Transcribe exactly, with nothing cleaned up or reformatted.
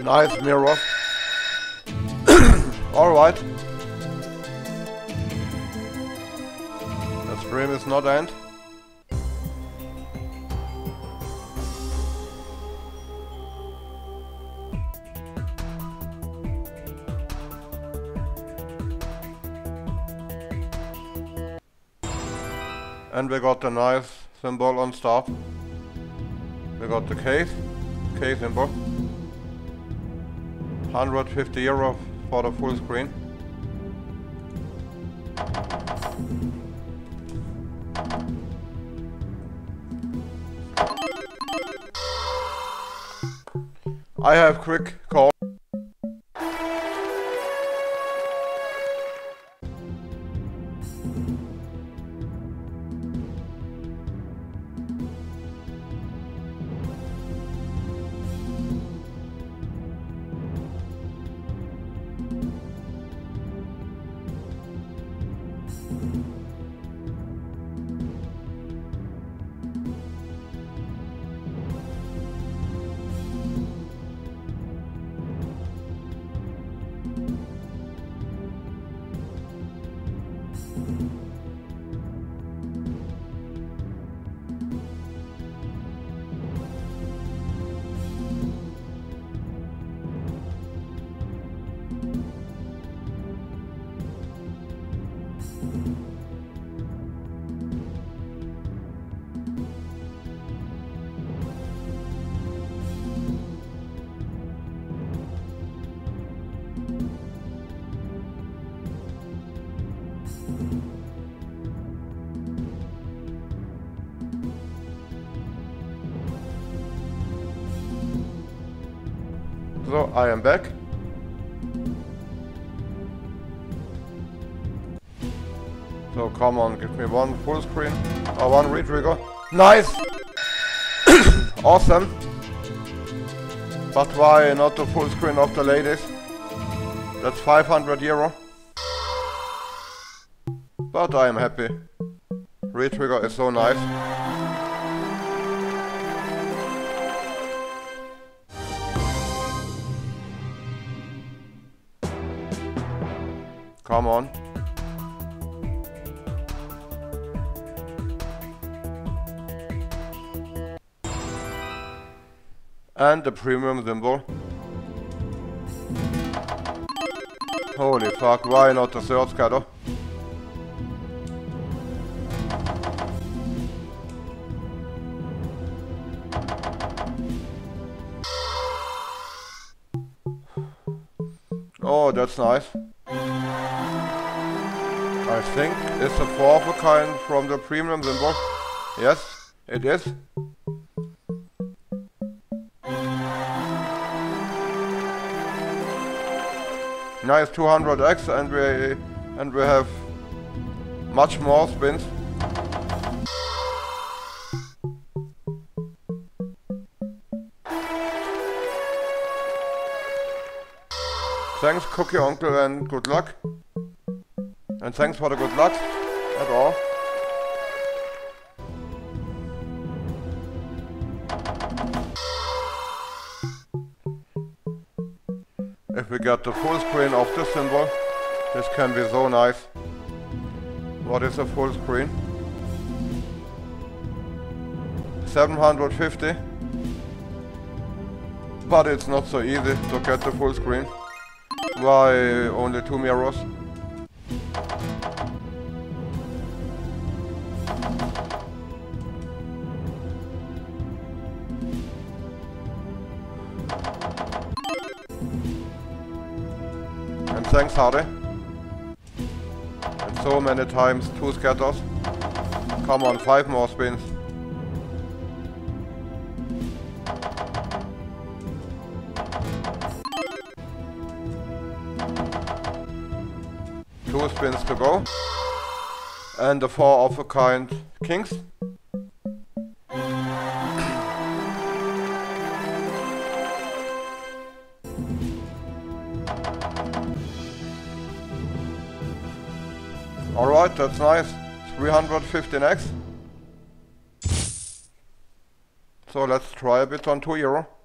Nice mirror. Alright. The stream is not end. And we got the nice symbol on start. We got the case, case symbol. one hundred fifty euro for the full screen. I have quick call. So I am back. So come on, give me one full screen or one retrigger. Nice! Awesome! But why not the full screen of the ladies? That's five hundred euro. But I am happy. Retrigger is so nice. Come on. And the premium symbol. Holy fuck, why not the third scatter? Oh, that's nice. I think it's a four of a kind from the premium symbol. Yes, it is. Nice two hundred X, and we and we have much more spins. Thanks Cookie Uncle and good luck. And thanks for the good luck at all. If we get the full screen of this symbol, this can be so nice. What is a full screen? seven hundred fifty. But it's not so easy to get the full screen. Why only two mirrors? And thanks Hardy. And so many times two scatters. Come on, five more spins. Two spins to go. And the four of a kind kings. Alright, that's nice. three hundred fifteen X. So let's try a bit on two euro.